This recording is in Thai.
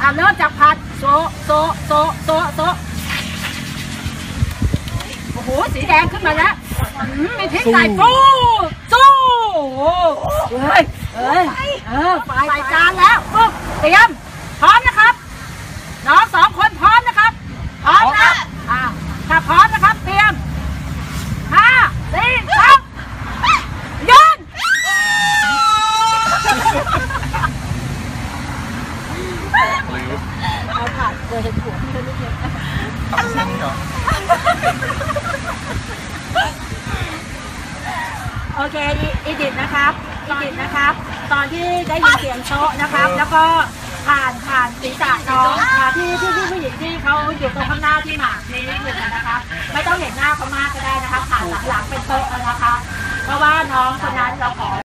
เริ่มจากผัดโซโซโซโซโซโอ้โหสีแดงขึ้นมาแล้วมีพริกใส่ปูสู้ไฟจานแล้วปุ๊บเตรียมพร้อมนะครับน้องสองคนพร้อมนะครับพร้อมนะถ้าพร้อมนะครับเตรียม5 4 3ยืนเอาผ่านเจอเห็นหัวพี่นิดนึงโอเคอีดิทนะครับตอนที่ได้ยินเสียงโชะนะครับแล้วก็ผ่านศีรษะน้องที่ผู้หญิงที่เขาอยู่ตรงข้างหน้าที่หมากนี่นิดนึงนะคะไม่ต้องเห็นหน้าเขามากก็ได้นะคะผ่านหลังเป็นโต๊ะนะคะเพราะว่าน้องคนนั้นเราขอ